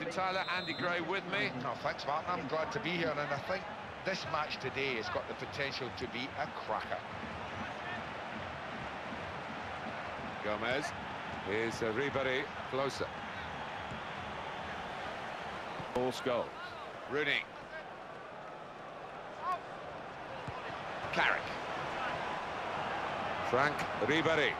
Tyler, Andy Gray with me. Oh, thanks, Martin. I'm glad to be here, and I think this match today has got the potential to be a cracker. Gomez. Here's Ribéry, closer. Paul Scholes. Rooney. Carrick. Franck Ribéry.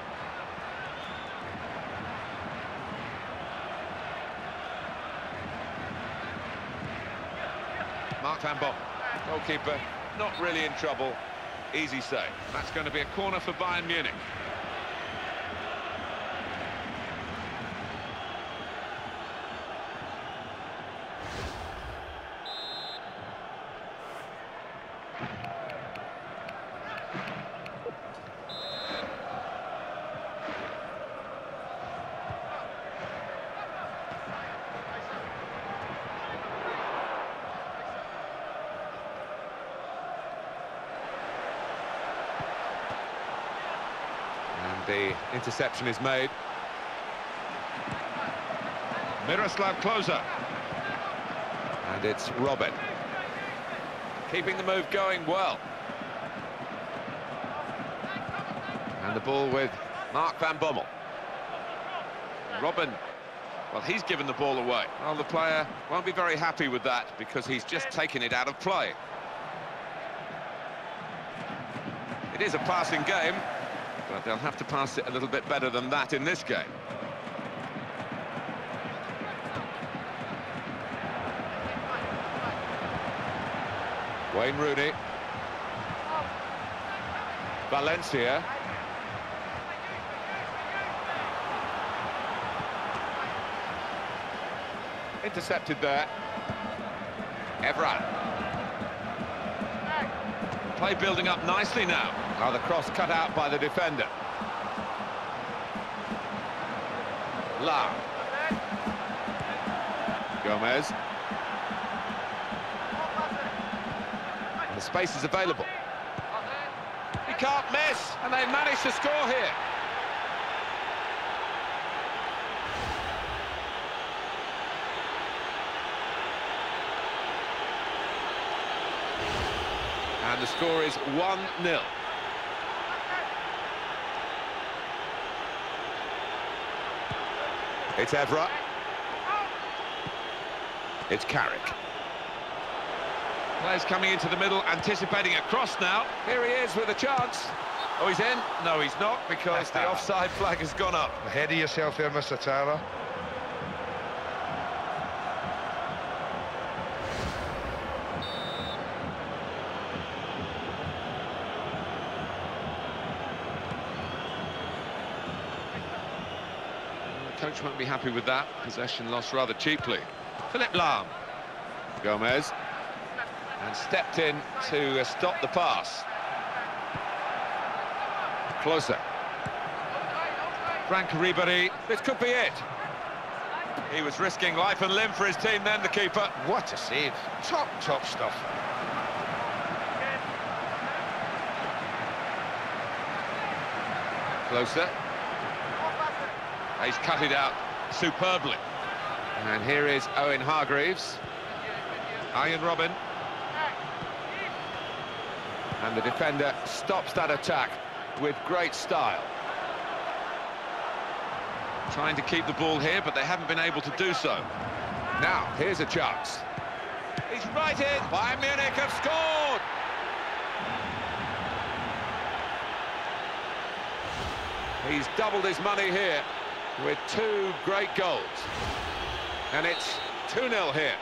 Mark van Bommel. Goalkeeper not really in trouble. Easy save. That's going to be a corner for Bayern Munich. The interception is made. Miroslav Klose. And it's Robben. Keeping the move going well. And the ball with Mark van Bommel. Robben, well, he's given the ball away. Well, the player won't be very happy with that because he's just taken it out of play. It is a passing game, but they'll have to pass it a little bit better than that in this game. Wayne Rooney. Valencia. Intercepted there. Evra. Play building up nicely now. Now the cross cut out by the defender. Lahm. Gomez. And the space is available. He can't miss, and they managed to score here. And the score is 1-0. It's Evra. It's Carrick. Players coming into the middle, anticipating a cross now. Here he is with a chance. Oh, he's in? No, he's not, because the offside flag has gone up. Ahead of yourself there, Mr. Tyler. Coach won't be happy with that. Possession lost rather cheaply. Philipp Lahm. Gomez. And stepped in to stop the pass. Closer. Franck Ribéry. This could be it. He was risking life and limb for his team then, the keeper. What a save. Top stuff. Closer. He's cut it out superbly. And here is Owen Hargreaves. Arjen Robben. And the defender stops that attack with great style. Trying to keep the ball here, but they haven't been able to do so. Now, here's a chance. He's right in. Bayern Munich have scored! He's doubled his money here with two great goals. And it's 2-0 here.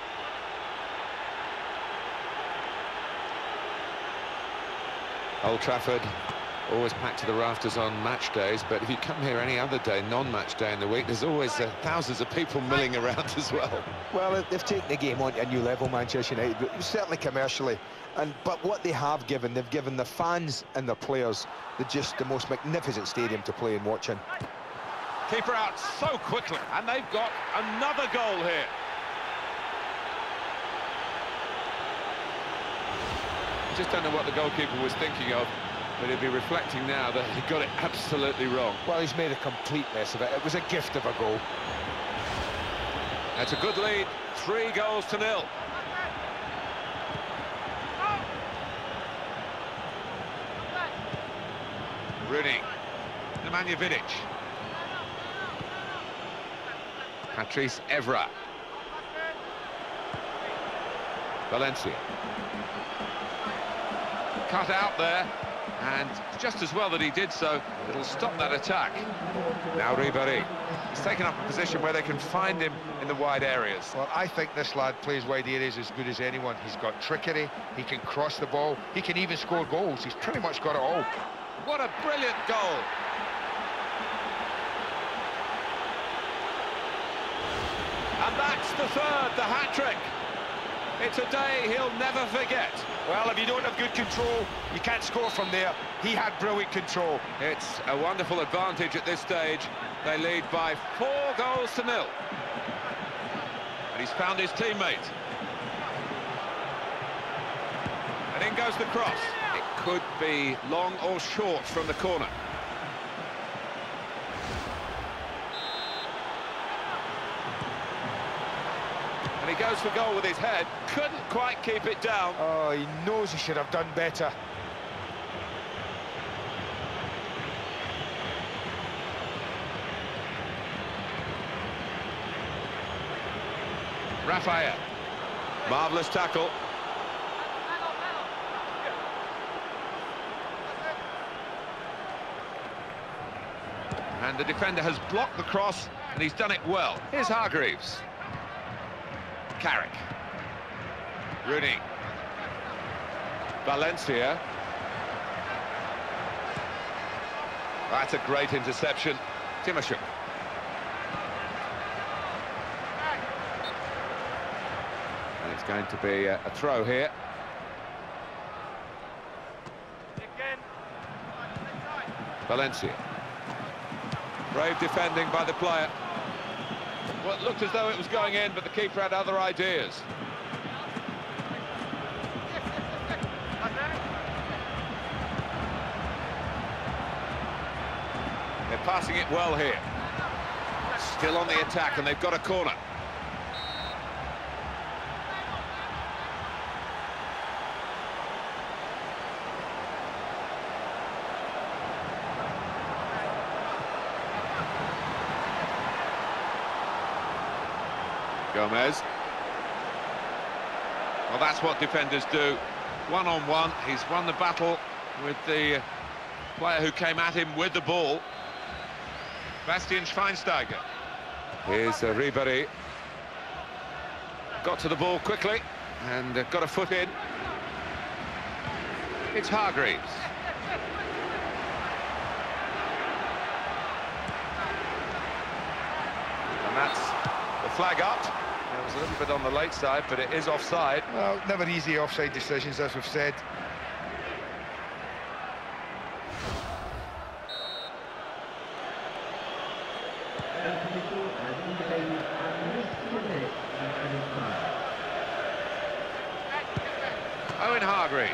Old Trafford, always packed to the rafters on match days, but if you come here any other day, non-match day in the week, there's always thousands of people milling around as well. Well, they've taken the game on to a new level, Manchester United, certainly commercially. But what they have given, they've given the fans and the players the most magnificent stadium to play and watch in. Keeper out so quickly, and they've got another goal here. Just don't know what the goalkeeper was thinking of, but he'll be reflecting now that he got it absolutely wrong. Well, he's made a complete mess of it. It was a gift of a goal. That's a good lead, 3-0. Rooney, Nemanja Vidic. Patrice Evra. Valencia. Cut out there, and just as well that he did so. It'll stop that attack. Now Ribéry. He's taken up a position where they can find him in the wide areas. Well, I think this lad plays wide areas as good as anyone. He's got trickery, he can cross the ball, he can even score goals. He's pretty much got it all. What a brilliant goal! And that's the third, the hat-trick. It's a day he'll never forget. Well, if you don't have good control, you can't score from there. He had brilliant control. It's a wonderful advantage at this stage. They lead by 4-0. And he's found his teammate. And in goes the cross. It could be long or short from the corner. And he goes for goal with his head. Couldn't quite keep it down. Oh, he knows he should have done better. Rafael. Marvellous tackle. And the defender has blocked the cross, and he's done it well. Here's Hargreaves. Carrick. Rooney. Valencia. That's a great interception. Timashuk. And it's going to be a throw here. Valencia. Brave defending by the player. Well, it looked as though it was going in, but the keeper had other ideas. They're passing it well here. Still on the attack, and they've got a corner. Gomez. Well, that's what defenders do. One-on-one, he's won the battle with the player who came at him with the ball. Bastian Schweinsteiger. Here's Ribéry. Got to the ball quickly and got a foot in. It's Hargreaves. And that's the flag up. It was a little bit on the late side, but it is offside. Well, never easy offside decisions, as we've said. Owen Hargreaves.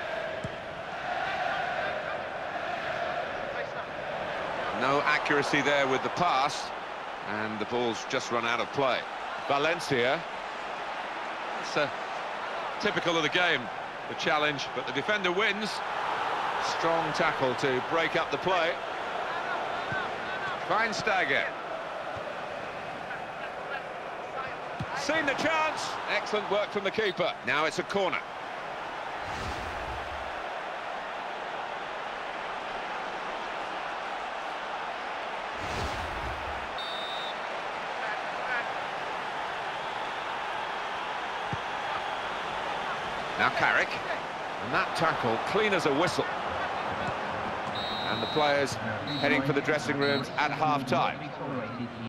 No accuracy there with the pass, and the ball's just run out of play. Valencia. It's typical of the game, the challenge, but the defender wins. Strong tackle to break up the play. Schweinsteiger. Seen the chance. Excellent work from the keeper. Now it's a corner. Now Carrick, and that tackle clean as a whistle. And the players heading for the dressing rooms at half-time.